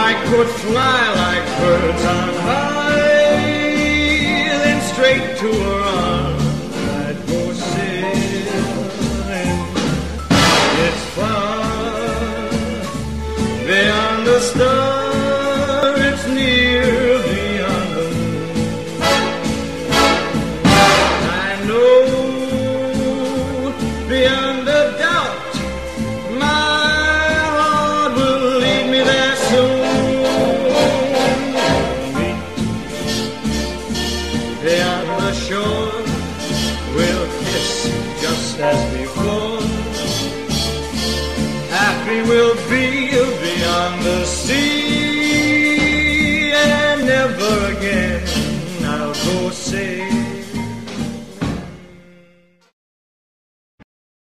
I could fly like birds on high, then straight to her arms I'd go sailing. It's far beyond the star, it's near beyond the moon. I know beyond a doubt my heart will lead me there soon. Meet beyond the shore, we'll kiss just as before. Happy we'll be